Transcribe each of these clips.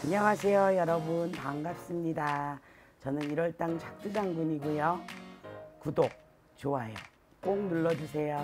안녕하세요 여러분, 반갑습니다. 저는 1월당 작두장군이고요. 구독, 좋아요 꼭 눌러주세요.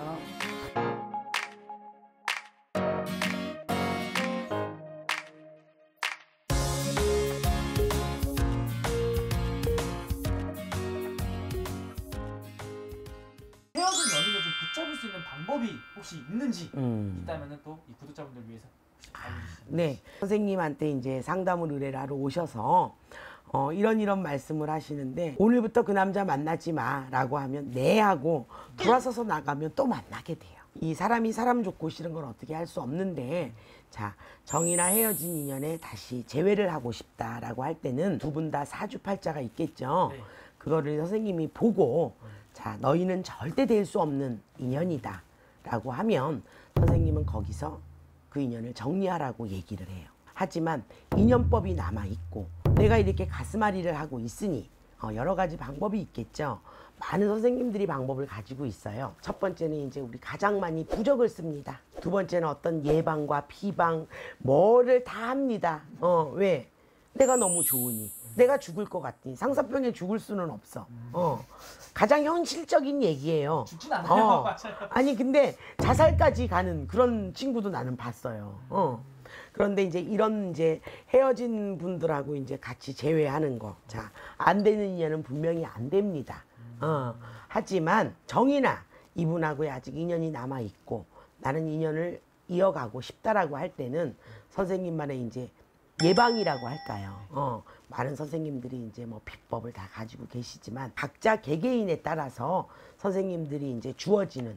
헤어진 연인을 좀 붙잡을 수 있는 방법이 혹시 있는지 있다면 또 이 구독자분들 위해서 혹시 알려주시면. 네, 선생님한테 이제 상담을 의뢰를 하러 오셔서 이런 말씀을 하시는데, 오늘부터 그 남자 만나지 마 라고 하면 네 하고 돌아서서 나가면 또 만나게 돼요. 이 사람이 사람 좋고 싫은 건 어떻게 할 수 없는데, 자, 정이나 헤어진 인연에 다시 재회를 하고 싶다라고 할 때는 두 분 다 사주팔자가 있겠죠. 네. 그거를 선생님이 보고 자, 너희는 절대 될 수 없는 인연이다 라고 하면 선생님은 거기서 그 인연을 정리하라고 얘기를 해요. 하지만 인연법이 남아있고 내가 이렇게 가슴앓이를 하고 있으니 여러 가지 방법이 있겠죠. 많은 선생님들이 방법을 가지고 있어요. 첫 번째는 이제 우리 가장 많이 부적을 씁니다. 두 번째는 어떤 예방과 피방 뭐를 다 합니다. 왜? 내가 너무 좋으니, 내가 죽을 것 같으니. 상사병에 죽을 수는 없어. 가장 현실적인 얘기예요. 죽진 않아요. 맞아요. 아니 근데 자살까지 가는 그런 친구도 나는 봤어요. 그런데 이제 이런 이제 헤어진 분들하고 이제 같이 재회하는 거, 자, 안 되는 인연은 분명히 안 됩니다. 하지만 정이나 이분하고 아직 인연이 남아 있고 나는 인연을 이어가고 싶다라고 할 때는 선생님만의 이제 예방이라고 할까요? 많은 선생님들이 이제 뭐 비법을 다 가지고 계시지만 각자 개개인에 따라서 선생님들이 이제 주어지는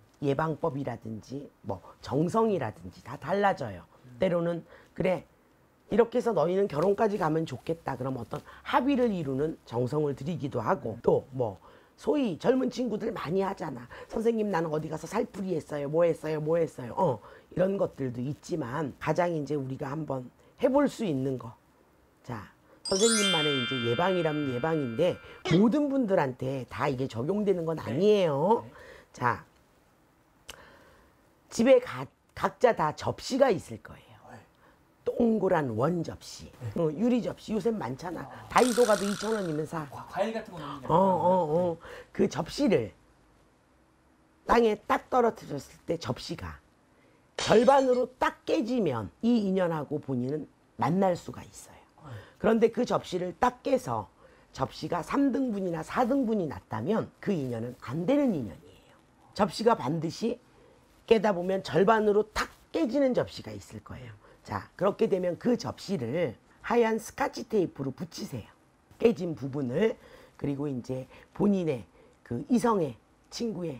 예방법이라든지 뭐 정성이라든지 다 달라져요. 때로는 그래, 이렇게 해서 너희는 결혼까지 가면 좋겠다. 그럼 어떤 합의를 이루는 정성을 들이기도 하고, 또 뭐 소위 젊은 친구들 많이 하잖아. 선생님 나는 어디 가서 살풀이 했어요. 뭐 했어요. 이런 것들도 있지만 가장 이제 우리가 한번 해볼 수 있는 거. 자, 선생님만의 이제 예방이라면 예방인데 모든 분들한테 다 이게 적용되는 건 아니에요. 자, 집에 각자 다 접시가 있을 거예요. 동그란 원 접시, 유리 접시 요새 많잖아. 다이소 가도 2,000원이면 사. 과일 같은 거 넣는 게 그 접시를 땅에 딱 떨어뜨렸을 때 접시가 절반으로 딱 깨지면 이 인연하고 본인은 만날 수가 있어요. 그런데 그 접시를 딱 깨서 접시가 3등분이나 4등분이 났다면 그 인연은 안 되는 인연이에요. 접시가 반드시 깨다 보면 절반으로 탁 깨지는 접시가 있을 거예요. 자, 그렇게 되면 그 접시를 하얀 스카치 테이프로 붙이세요. 깨진 부분을. 그리고 이제 본인의 그 이성의 친구의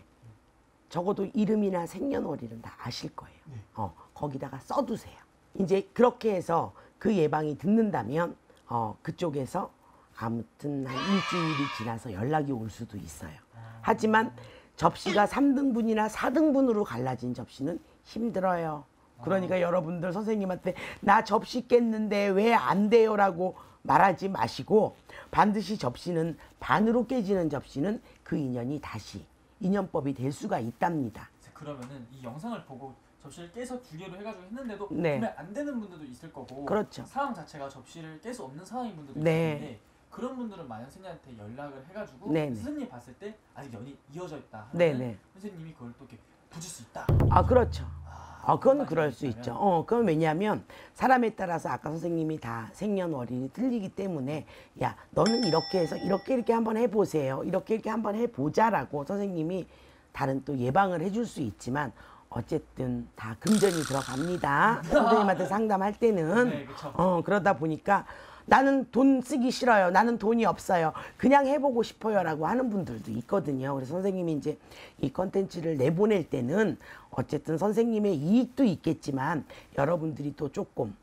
적어도 이름이나 생년월일은 다 아실 거예요. 거기다가 써두세요. 이제 그렇게 해서 그 예방이 듣는다면 그쪽에서 아무튼 한 일주일이 지나서 연락이 올 수도 있어요. 하지만 접시가 3등분이나 4등분으로 갈라진 접시는 힘들어요. 그러니까 여러분들 선생님한테 나 접시 깼는데 왜 안 돼요? 라고 말하지 마시고, 반드시 접시는 반으로 깨지는 접시는 그 인연이 다시 인연법이 될 수가 있답니다. 그러면은 이 영상을 보고 접시를 깨서 두 개로 해가지고 했는데도 네. 분명 안 되는 분들도 있을 거고, 그렇죠. 상황 자체가 접시를 깰 수 없는 상황인 분들도 네. 있는데, 그런 분들은 만약 선생님한테 연락을 해가지고 네네. 선생님이 봤을 때 아직 연이 이어져 있다 하면 네네. 선생님이 그걸 또 이렇게 붙일 수 있다. 그렇죠. 그건 그럴 수 있다면? 있죠. 그건 왜냐하면 사람에 따라서 아까 선생님이 다 생년월일이 틀리기 때문에, 야, 너는 이렇게 해서 이렇게 한번 해보세요. 이렇게 한번 해보자라고 선생님이 다른 또 예방을 해줄 수 있지만, 어쨌든 다 금전이 들어갑니다. 선생님한테 상담할 때는. 네, 그렇죠. 그러다 보니까 나는 돈 쓰기 싫어요. 나는 돈이 없어요. 그냥 해보고 싶어요. 라고 하는 분들도 있거든요. 그래서 선생님이 이제 이 컨텐츠를 내보낼 때는 어쨌든 선생님의 이익도 있겠지만 여러분들이 또 조금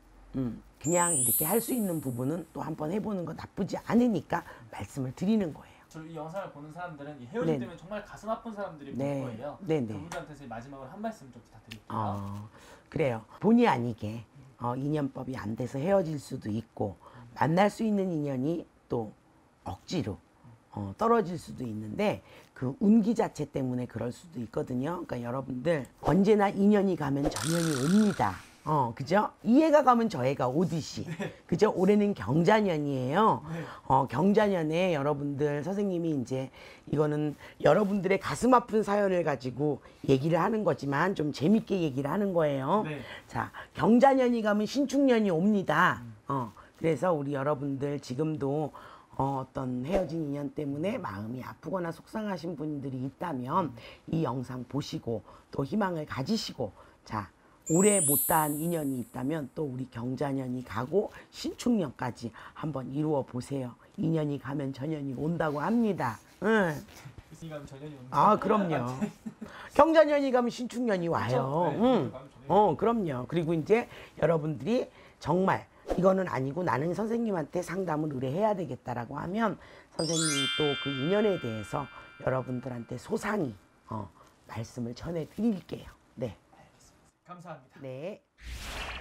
그냥 이렇게 할 수 있는 부분은 또 한번 해보는 거 나쁘지 않으니까 말씀을 드리는 거예요. 이 영상을 보는 사람들은 이 헤어짐 때문에 정말 가슴 아픈 사람들이 볼 거예요. 네네. 그분들한테 마지막으로 한 말씀 좀 부탁드릴게요. 그래요. 본의 아니게 인연법이 안 돼서 헤어질 수도 있고, 만날 수 있는 인연이 또 억지로 떨어질 수도 있는데, 그 운기 자체 때문에 그럴 수도 있거든요. 그러니까 여러분들 언제나 인연이 가면 전연이 옵니다. 그죠? 이 해가 가면 저 해가 오듯이. 그죠? 올해는 경자년이에요. 네. 경자년에 여러분들, 선생님이 이제 이거는 여러분들의 가슴 아픈 사연을 가지고 얘기를 하는 거지만 좀 재밌게 얘기를 하는 거예요. 네. 자, 경자년이 가면 신축년이 옵니다. 그래서 우리 여러분들 지금도 어떤 헤어진 인연 때문에 마음이 아프거나 속상하신 분들이 있다면 이 영상 보시고 또 희망을 가지시고, 자, 올해 못다한 인연이 있다면 또 우리 경자년이 가고 신축년까지 한번 이루어 보세요. 인연이 가면 전연이 온다고 합니다. 응. 교수님 가면 전현이 오는. 아, 그럼요. 경자년이 가면 신축년이 와요. 네, 응. 가면 전현이 그럼요. 그리고 이제 여러분들이 정말 이거는 아니고 나는 선생님한테 상담을 의뢰해야 되겠다라고 하면 선생님이 또 그 인연에 대해서 여러분들한테 소상히 말씀을 전해 드릴게요. 네. 알겠습니다. 감사합니다. 네.